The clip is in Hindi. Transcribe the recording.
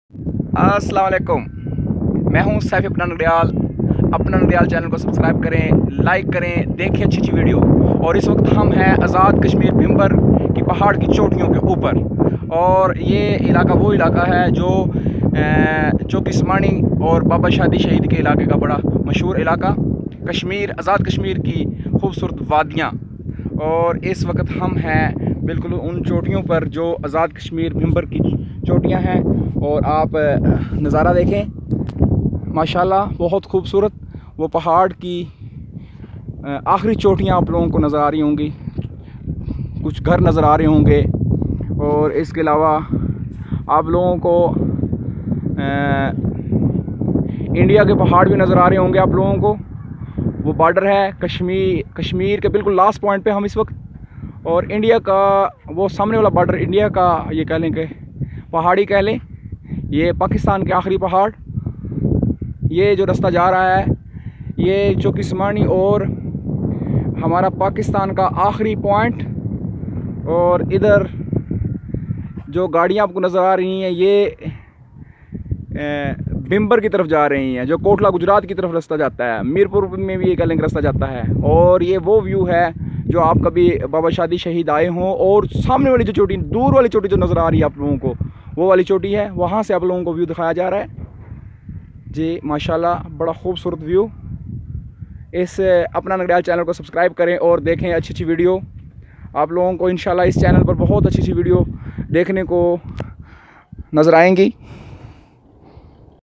अस्सलाम वालेकुम, मैं हूं सैफ अपना नगरियाल। अपना नगरियाल चैनल को सब्सक्राइब करें, लाइक करें, देखें अच्छी अच्छी वीडियो। और इस वक्त हम हैं आज़ाद कश्मीर भिम्बर की पहाड़ की चोटियों के ऊपर। और ये इलाका वो इलाका है जो चौकिस्मानी और बाबा शादी शहीद के इलाके का बड़ा मशहूर इलाका, कश्मीर, आज़ाद कश्मीर की खूबसूरत वादियाँ। और इस वक्त हम हैं बिल्कुल उन चोटियों पर जो आज़ाद कश्मीर भिम्बर की चोटियां हैं। और आप नज़ारा देखें, माशाल्लाह बहुत खूबसूरत। वो पहाड़ की आखिरी चोटियां आप लोगों को नज़र आ रही होंगी, कुछ घर नज़र आ रहे होंगे। और इसके अलावा आप लोगों को इंडिया के पहाड़ भी नज़र आ रहे होंगे आप लोगों को। वो बॉर्डर है कश्मीर के बिल्कुल लास्ट पॉइंट पे हम इस वक्त। और इंडिया का वो सामने वाला बॉर्डर इंडिया का, ये कह लें कि पहाड़ी कह लें, ये पाकिस्तान के आखिरी पहाड़। ये जो रास्ता जा रहा है ये चौकिस्मानी और हमारा पाकिस्तान का आखिरी पॉइंट। और इधर जो गाड़ियाँ आपको नज़र आ रही हैं ये भिम्बर की तरफ जा रही हैं, जो कोटला गुजरात की तरफ रास्ता जाता है। मीरपुर में भी एक लिंक रास्ता जाता है। और ये वो व्यू है जो आप कभी बाबा शादी शहीद आए हों। और सामने वाली जो चोटी, दूर वाली चोटी जो नज़र आ रही है आप लोगों को, वो वाली चोटी है, वहाँ से आप लोगों को व्यू दिखाया जा रहा है जी। माशाल्लाह बड़ा खूबसूरत व्यू। इस अपना नगरियाल चैनल को सब्सक्राइब करें और देखें अच्छी अच्छी वीडियो। आप लोगों को इंशाल्लाह इस चैनल पर बहुत अच्छी अच्छी वीडियो देखने को नज़र आएंगी।